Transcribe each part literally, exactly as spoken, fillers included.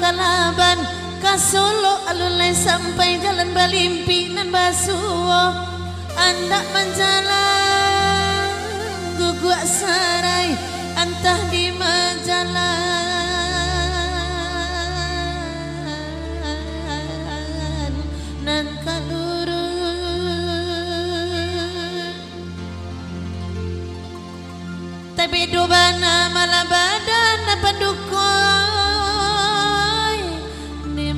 Kalaban ka Solo alulai sampai jalan Balimpi nan Basuwo anda menjalan guguk sarai antah di majalan nan kalurun tapi dubana malah badan pendukoy di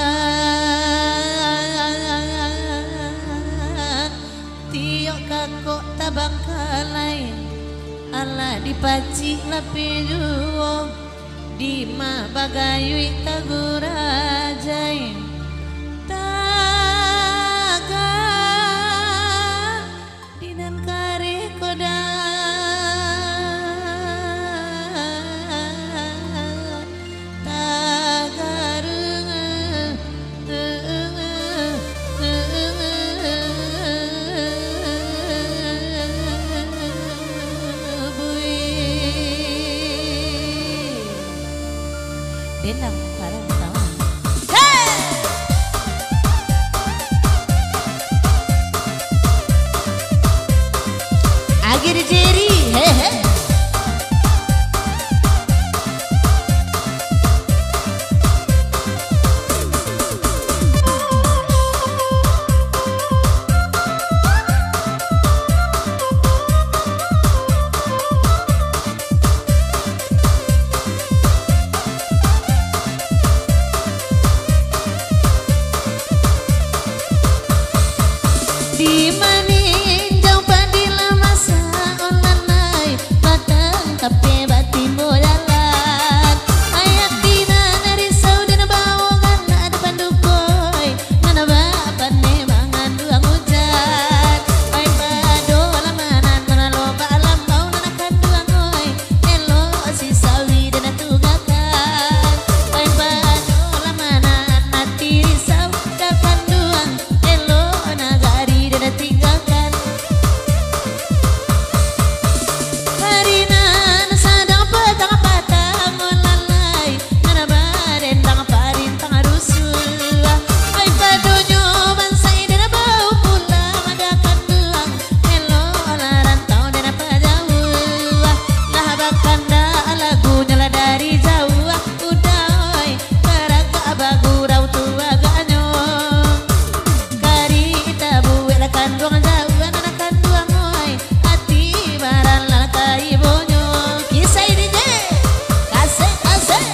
man tiok kakok tabang kalai ala dipaci lapi juo di ma bagayui tagurajai taga dinan kare koda Denang parang tawa. Hey! Agir jeri, hehe. Di maning jauh padila masa onanai batang kape batin boyalan ayak dina dari saudara bawa gana ada pandukoi mana bapan nemangan dua hujan pai pado lamanan mana loba alam bau nanakan dua ngoi elo si sawi dan tugakan pai pado lamanan mati risau dakan duang elo nagari tinggalkan harinan sadang petang patang olalai nana barendang parintang rusuh ai padonyo bansai dana bau pulang adakan duang elo larantau dana pajauh lah bakanda lagunya lah dari jauh udah oi karaga bagurau tua ganyo kandung jauh anak kandung oi hati baran lah kai bonyo kisah ini je kasih kasih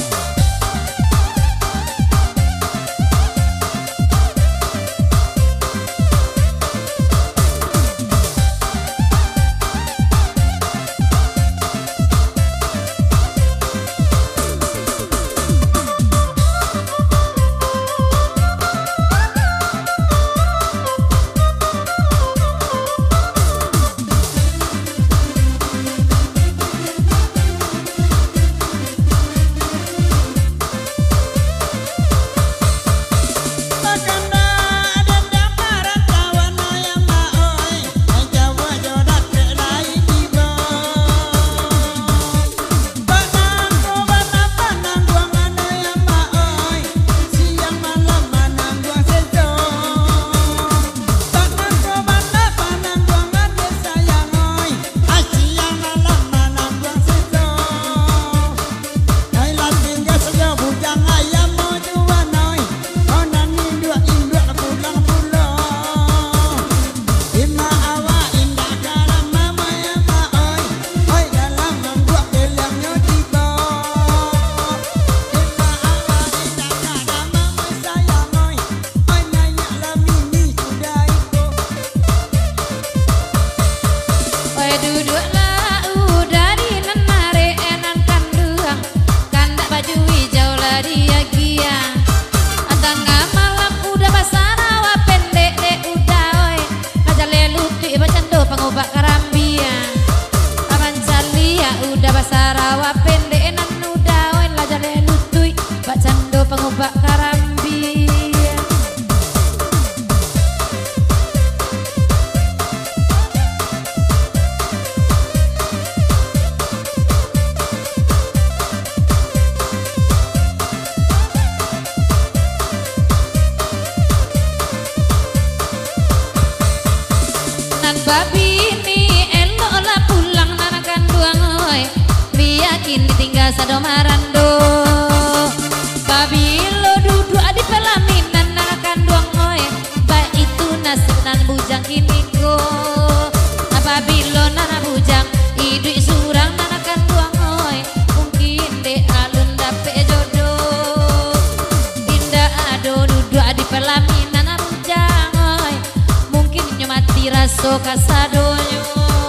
pengubah karambi. sado marando babilo duduk di pelaminan nanakan duang oe baik itu nasib nan bujang kiniko babilo nana bujang idui surang nanakan duang oe mungkin de alun dapet jodoh indah ado duduk di pelaminan nana bujang oe mungkin nyomati raso kasadonyo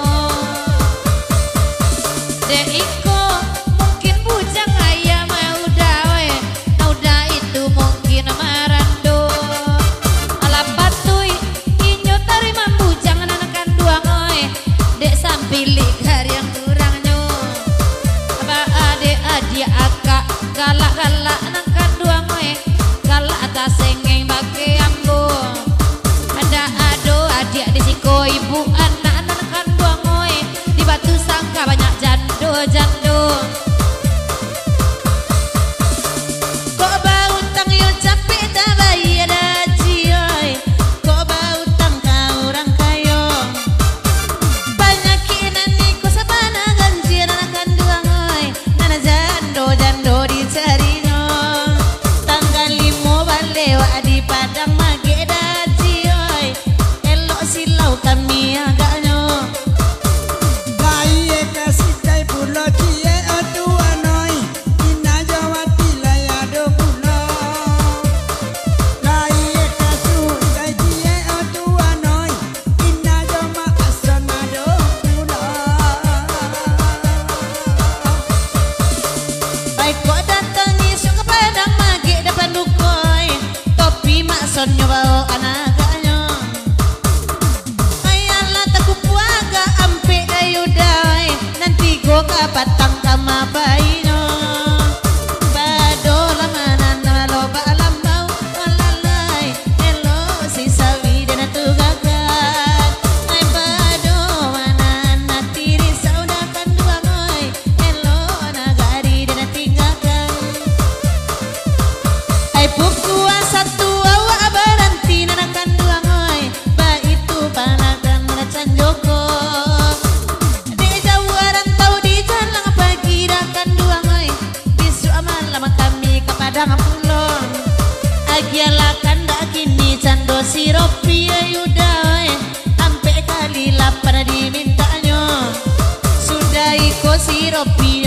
de iko mungkin bujang ayam udah we udah itu mungkin marando alam batui inyo tarima bujang nanakan duang oe dek sampilik hari yang kurangnya apa ade adia akak galak galak nanakan duang oe galak atas sengeng bagi ambo ada ado adia di siko ibu anak nanakan duang oe di batu sangka banyak jando jando kok bau tang yo capek tak bayar haji oi kok bau tang kau orang kayo banyak kinan niku sabana ganjir akan duang oi nana jando jando dicari no tanggal limo balewa di padang mage daji oi elok silau kami agaknya sonyo bawa anaknya ayalah taku puaga ampe ayo dai nanti go ka patang kama baino bado lamanan lo balam bau walalai elo si sawi dan tu gagal ai bado manan natiri saudakan dua noi elo nagari dan tinggalkan ai buku satu agialah kanda kini cando siropi ayudah ampe kali lapan dimintanya sudah iko siropi